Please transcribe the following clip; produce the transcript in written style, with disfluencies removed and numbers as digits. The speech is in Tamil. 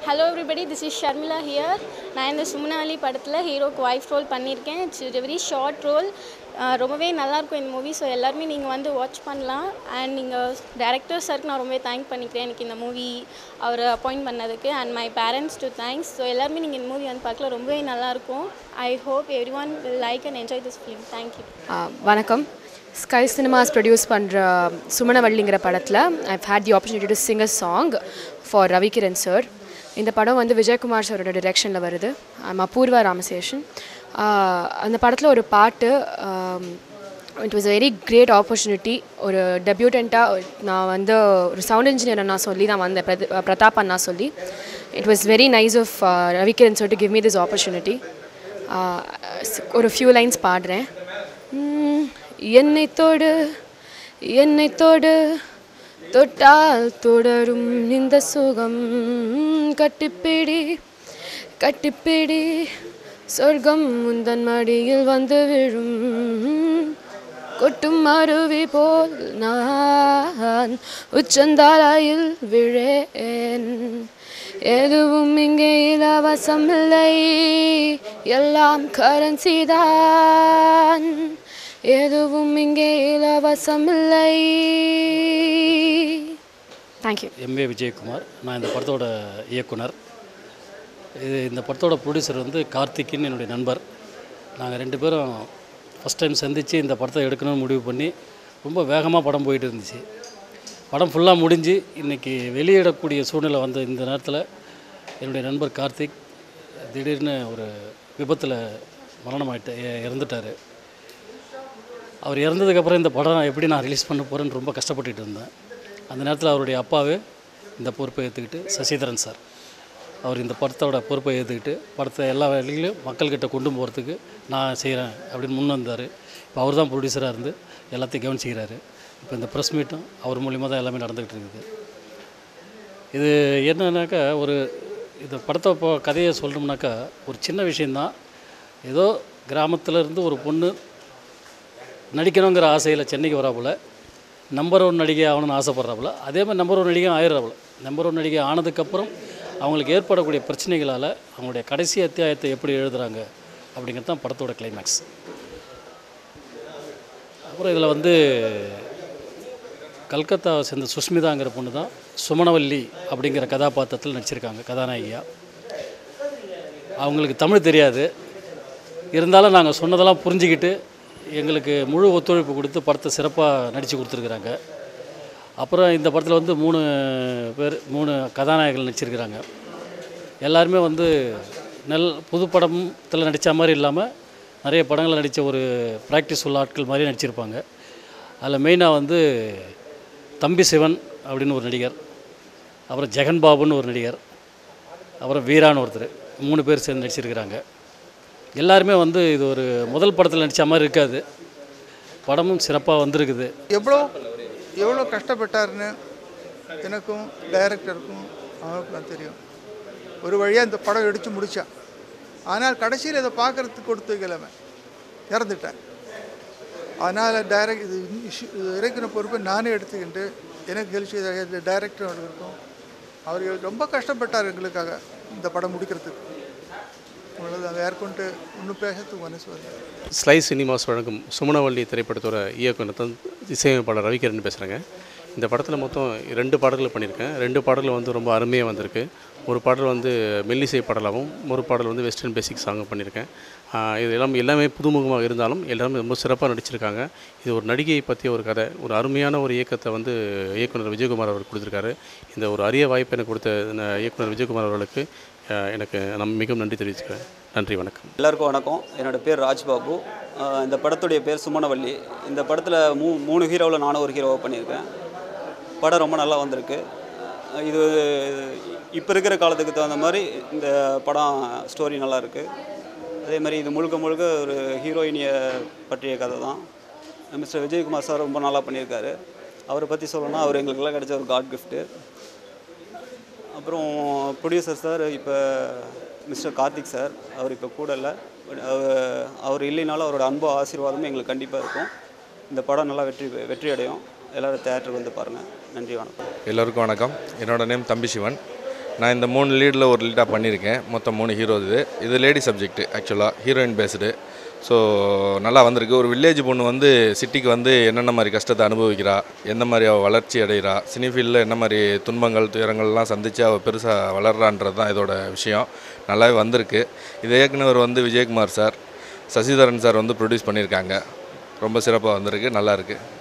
Hello everybody, this is Sharmila here. நான் இந்த சுமனாவளி படத்தில் ஹீரோக்கு ஒய்ஃப் ரோல் பண்ணியிருக்கேன். It's very short role. ரொம்பவே நல்லாயிருக்கும் இந்த மூவி. ஸோ எல்லாருமே நீங்கள் வந்து வாட்ச் பண்ணலாம். அண்ட் நீங்கள் டேரக்டர் சாருக்கு நான் ரொம்பவே தேங்க் பண்ணிக்கிறேன் எனக்கு இந்த மூவி அவர் அப்பாயிண்ட் பண்ணதுக்கு. And my parents to thanks. So எல்லாருமே நீங்கள் இந்த மூவி வந்து பார்க்கல, ரொம்பவே நல்லாயிருக்கும். I hope every one will like and enjoy this film. Thank you. வணக்கம். ஸ்கை சினிமாஸ் ப்ரொடியூஸ் பண்ணுற சுமணவள்ளிங்கிற படத்தில் I've had the opportunity to sing a song for Ravikiran sir. இந்த படம் வந்து விஜயகுமார் சாரோட டிரெக்ஷனில் வருது. அபூர்வா ராமசேஷன். அந்த படத்தில் ஒரு பாட்டு, it was very great opportunity. ஒரு டெபியூட்டண்ட்டாக நான் வந்து ஒரு சவுண்ட் இன்ஜினியரை நான் சொல்லி நான் வந்தேன், பிரதாப் அண்ணா சொல்லி. It was very nice of Ravikiran sir to give me this opportunity. ஒரு ஃபியூ லைன்ஸ் பாடுறேன். என்னை தோடு என்னை தோடு தொட்டால் தொடரும் இந்த சுகம், கட்டிப்பிடி கட்டிப்பிடி சொர்க்கம் முந்தன் மடியில் வந்து விழும், கொட்டும் அருவி போல் நான் உச்சந்தாலையில் விழேன், எதுவும் இங்கே இலவசமில்லை, எல்லாம் கரன்சிதான், எதுவும் இங்கே இலவசமில்லை. தேங்க்யூ. எம்ஏ விஜயகுமார். நான் இந்த படத்தோட இயக்குனர். இந்த படத்தோட ப்ரொடியூசர் வந்து கார்த்திக்னு என்னுடைய நண்பர். நாங்கள் ரெண்டு பேரும் ஃபஸ்ட் டைம் சந்தித்து இந்த படத்தை எடுக்கணும்னு முடிவு பண்ணி ரொம்ப வேகமாக படம் போயிட்டு இருந்துச்சு. படம் ஃபுல்லாக முடிஞ்சு இன்றைக்கி வெளியிடக்கூடிய சூழ்நிலை வந்த இந்த நேரத்தில் என்னுடைய நண்பர் கார்த்திக் திடீர்னு ஒரு விபத்தில் இறந்துட்டார். அவர் இறந்ததுக்கப்புறம் இந்த படம் எப்படி நான் ரிலீஸ் பண்ண போகிறேன்னு ரொம்ப கஷ்டப்பட்டுட்டு இருந்தேன். அந்த நேரத்தில் அவருடைய அப்பாவே இந்த பொறுப்பை ஏற்றுக்கிட்டு, சசிதரன் சார், அவர் இந்த படத்தோட பொறுப்பை ஏற்றுக்கிட்டு படத்தை எல்லா வேலையிலும் மக்கள்கிட்ட கொண்டு போகிறதுக்கு நான் செய்கிறேன் அப்படின்னு முன் வந்தார். இப்போ அவர் தான் ப்ரொடியூசராக இருந்து எல்லாத்தையும் கவனிச்சிக்கிறாரு. இப்போ இந்த ப்ரெஸ் மீட்டும் அவர் மூலிமா தான் எல்லாமே நடந்துக்கிட்டு இருக்குது. இது என்னன்னாக்கா, இந்த படத்தை இப்போ கதையை சொல்லணும்னாக்கா ஒரு சின்ன விஷயந்தான். ஏதோ கிராமத்திலேருந்து ஒரு பொண்ணு நடிக்கணுங்கிற ஆசையில் சென்னைக்கு வராப்புல, நம்பர் 1 நடிகை ஆகணும்னு ஆசைப்பட்றாப்புல, அதே மாதிரி நம்பர் 1 நடிகை ஆயிடுறாப்புல. நம்பர் 1 நடிகை ஆனதுக்கப்புறம் அவங்களுக்கு ஏற்படக்கூடிய பிரச்சனைகளால் அவங்களுடைய கடைசி அத்தியாயத்தை எப்படி எழுதுகிறாங்க அப்படிங்கிறது தான் படத்தோட கிளைமேக்ஸ். அப்புறம் இதில் வந்து கல்கத்தாவை சேர்ந்த சுஷ்மிதாங்கிற பொண்ணு தான் சுமணவல்லி அப்படிங்கிற கதாபாத்திரத்தில் நடிச்சிருக்காங்க, கதாநாயகியாக. அவங்களுக்கு தமிழ் தெரியாது, இருந்தாலும் நாங்கள் சொன்னதெல்லாம் புரிஞ்சுக்கிட்டு எங்களுக்கு முழு ஒத்துழைப்பு கொடுத்து படத்தை சிறப்பாக நடித்து கொடுத்துருக்குறாங்க. அப்புறம் இந்த படத்தில் வந்து 3 கதாநாயகர்கள் நடிச்சிருக்கிறாங்க. எல்லாருமே வந்து புது படத்தில் நடித்த மாதிரி இல்லாமல் நிறைய படங்களில் நடித்த ஒரு ப்ராக்டிஸ் உள்ள ஆட்கள் மாதிரி நடிச்சிருப்பாங்க. அதில் மெயினாக வந்து தம்பி சிவன் அப்படின்னு ஒரு நடிகர், அப்புறம் ஜெகன் பாபுன்னு ஒரு நடிகர், அப்புறம் வீரான்னு ஒருத்தர், 3 பேர் சேர்ந்து நடிச்சிருக்கிறாங்க. எல்லாருமே வந்து இது ஒரு முதல் படத்தில் நடித்த மாதிரி இருக்காது, படமும் சிறப்பாக வந்திருக்குது. எவ்வளோ கஷ்டப்பட்டாருன்னு எனக்கும் டைரக்டருக்கும் அவருக்கும் தெரியும். ஒரு வழியாக இந்த படம் எடுத்து முடித்தான். ஆனால் கடைசியில் இதை பார்க்குறதுக்கு கொடுத்து கிழமை இறந்துட்டேன். அதனால் இது இறக்கின பொறுப்பை நானே எடுத்துக்கிட்டு எனக்கு ஹெல்ப் செய்த டைரக்டர் இருக்கும். அவர் ரொம்ப கஷ்டப்பட்டார் எங்களுக்காக இந்த படம் முடிக்கிறதுக்கு. யாருக்கொண்டு இன்னும் பேசுறதுக்கு மனசு வருது. ஸ்கை சினிமாஸ் வழங்கும் சுமணவல்லி திரைப்படத்தோட இயக்குனர் இசையமைப்பாளர் ரவிகிரண் பேசுகிறேங்க. இந்த படத்தில் மொத்தம் 2 பாடல்கள் பண்ணியிருக்கேன். 2 பாடல்கள் வந்து ரொம்ப அருமையாக வந்திருக்கு. ஒரு பாடல் வந்து மெல்லிசை பாடலாகவும், ஒரு பாடல் வந்து வெஸ்டர்ன் பேசிக் சாங்கும் பண்ணியிருக்கேன். இது எல்லாமே புதுமுகமாக இருந்தாலும் எல்லாருமே ரொம்ப சிறப்பாக நடிச்சிருக்காங்க. இது ஒரு நடிகையை பற்றிய ஒரு கதை, ஒரு அருமையான ஒரு இயக்கத்தை வந்து இயக்குனர் விஜயகுமார் அவர் கொடுத்துருக்காரு. இந்த ஒரு அரிய வாய்ப்பை எனக்கு கொடுத்த இயக்குனர் விஜயகுமார் அவர்களுக்கு எனக்கு மிகவும் நன்றி தெரிவிச்சுக்கிறேன். நன்றி, வணக்கம். எல்லாருக்கும் வணக்கம். என்னோடய பேர் ராஜ்பாபு. இந்த படத்துடைய பேர் சுமணவல்லி. இந்த படத்தில் 3 ஹீரோவில் நானும் ஒரு ஹீரோவாக பண்ணியிருக்கேன். படம் ரொம்ப நல்லா வந்திருக்கு. இது இப்போ இருக்கிற காலத்துக்கு தகுந்த மாதிரி இந்த படம் ஸ்டோரி நல்லாயிருக்கு. அதே மாதிரி இது முழுக்க ஒரு ஹீரோயினியை பற்றிய கதை தான். மிஸ்டர் விஜயகுமார் சார் ரொம்ப நல்லா பண்ணியிருக்காரு. அவரை பற்றி சொல்லணும்னா அவர் எங்களுக்கெல்லாம் கிடைச்ச ஒரு காட் கிஃப்ட்டு. அப்புறம் ப்ரொடியூசர் சார் இப்போ மிஸ்டர் கார்த்திக் சார், அவர் இப்போ கூட இல்லை. அவர் இல்லைனாலும் அவரோட அன்பு ஆசீர்வாதமும் எங்களுக்கு கண்டிப்பாக இருக்கும். இந்த படம் நல்லா வெற்றி அடையும். எல்லோரும் தியேட்டருக்கு வந்து பாருங்கள். நன்றி, வணக்கம். எல்லோருக்கும் வணக்கம். என்னோட நேம் தம்பி சிவன். நான் இந்த 3 லீடில் ஒரு லீடாக பண்ணியிருக்கேன். மொத்தம் 3 ஹீரோ இது லேடி சப்ஜெக்ட் ஆக்சுவலாக ஹீரோயின் பேஸ்டு. ஸோ நல்லா வந்திருக்கு. ஒரு வில்லேஜ் பொண்ணு வந்து சிட்டிக்கு வந்து என்னென்ன மாதிரி கஷ்டத்தை அனுபவிக்கிறா, எந்த மாதிரி அவள் வளர்ச்சி அடைகிறா, சினி ஃபீல்டில் என்ன மாதிரி துன்பங்கள் துயரங்கள்லாம் சந்தித்து அவள் பெருசாக வளர்றான்றது தான் இதோட விஷயம். நல்லாவே வந்திருக்கு. இதை இயக்குனவர் வந்து விஜயகுமார் சார், சசிதரன் சார் வந்து ப்ரொடியூஸ் பண்ணியிருக்காங்க. ரொம்ப சிறப்பாக வந்திருக்கு, நல்லாயிருக்கு.